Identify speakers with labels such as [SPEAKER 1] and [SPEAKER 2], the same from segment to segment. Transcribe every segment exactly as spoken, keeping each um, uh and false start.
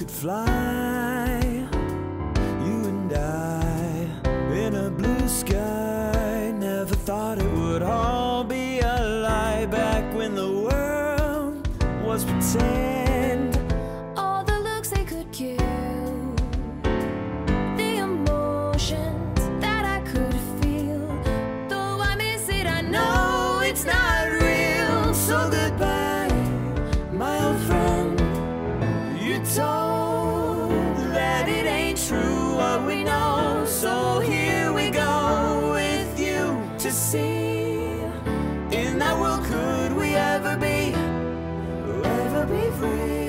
[SPEAKER 1] could fly, you and I, in a blue sky. Never thought it would all be a lie. Back when the world was pretend,
[SPEAKER 2] all the looks they could kill, the emotions that I could feel. Though I miss it, I know it's not real. So goodbye, my old friend. You told that it ain't true what we know, so here we go with you to see. In that world, could we ever be, ever be free?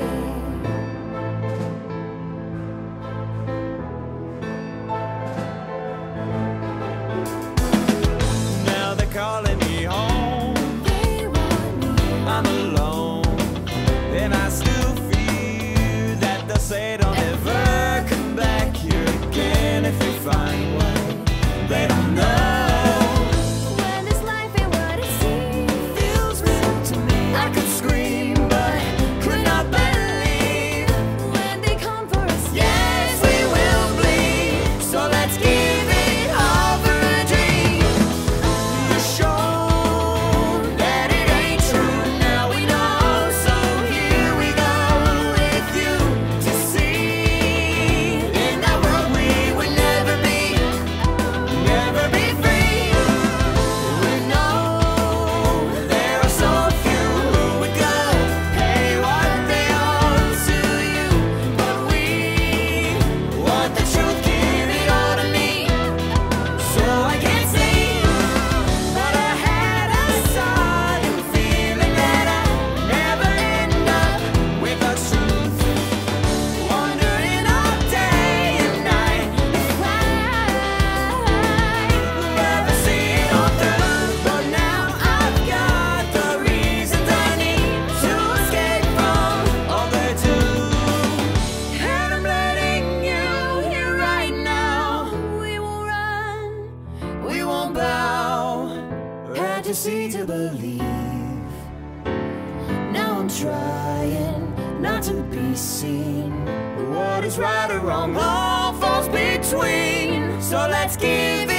[SPEAKER 1] Now they're calling me home.
[SPEAKER 2] They want me.
[SPEAKER 1] I'm alone, and I still fear that they'll say don't ever come back here again. If we find one, they don't know.
[SPEAKER 2] When this life ain't what it seems,
[SPEAKER 1] Feels real to me. I could scream, but could not believe.
[SPEAKER 2] when they come for us,
[SPEAKER 1] Yes, we will bleed. So let's give it all for a dream. You're sure that it ain't true. Now we know. So here we go with you to see. In that world we would never be, never be free. We know there are so few who would go pay what they owe to you, but we want the truth. Give it all to me, so I can't see. But I had a sudden feeling that I'd never end up with the truth. Wondering all day and night if I'll ever see it all through. But now I've got the reasons I need to escape from all they do. And I'm letting you hear right now.
[SPEAKER 2] we will run.
[SPEAKER 1] We won't bow. Had to see to believe. Now I'm trying not to be seen. What is right or wrong all falls between. So let's give